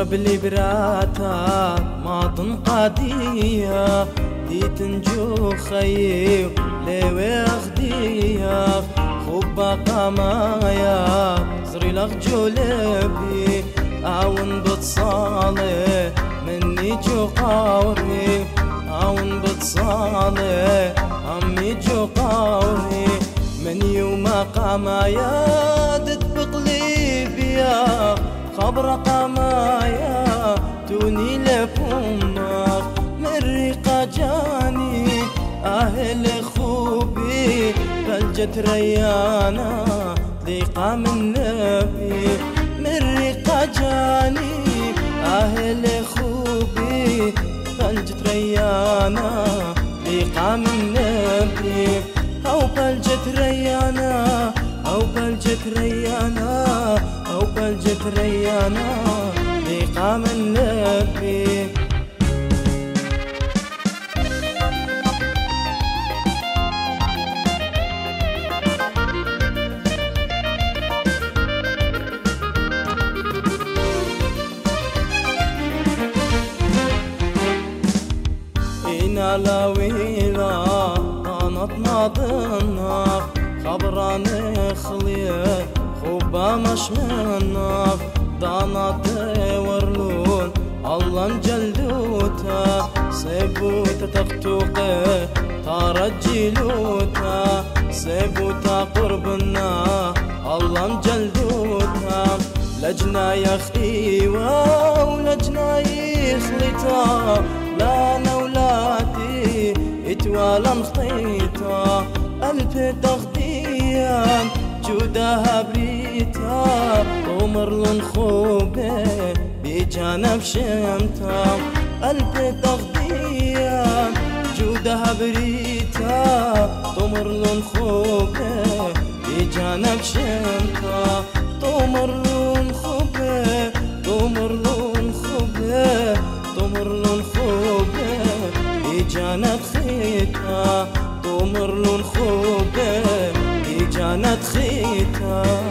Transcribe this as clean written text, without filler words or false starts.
بلي براتا ما تنقادية دي تنجو خيو ليوي أخدية خبا قمايا زري لغ جولبي أون بتصالي مني جو قاوري أون بتصالي أمي جو قاوري من يوم قمايا تطبق لي بيا خبر قمايا توني لفمك من ريقة جاني أهل خوبي بلجة ريانا ضيقة من نبي من ريقة جاني أهل خوبي بلجة ريانا ضيقة من نبي أو بلجة ريانا أو بلجة ريانا أو بلجة ريانا ضيقة من نبي إنا لا ويلا طانت ناضنا خبراني خليه خوبا مش منك ضانات ورلون الله نجلدوتا سيبوتا تقتوقي ترجلوتا سيبوتا قربنا الله نجلدوتا لجنا يا خيوة ولجنا يخلطا لا نولاتي اتوالا مخطيطا ألف تغذية جودها بريتا طمر لون خوبه بجانب شمتا ألف تغذية جودها بريتا طمر لون خوبه بجانب شمتا طمر لون خوبه طمر لون خوبه طمر لون خوبه بجانب خيتا طمر لون خوبه جانت خيتا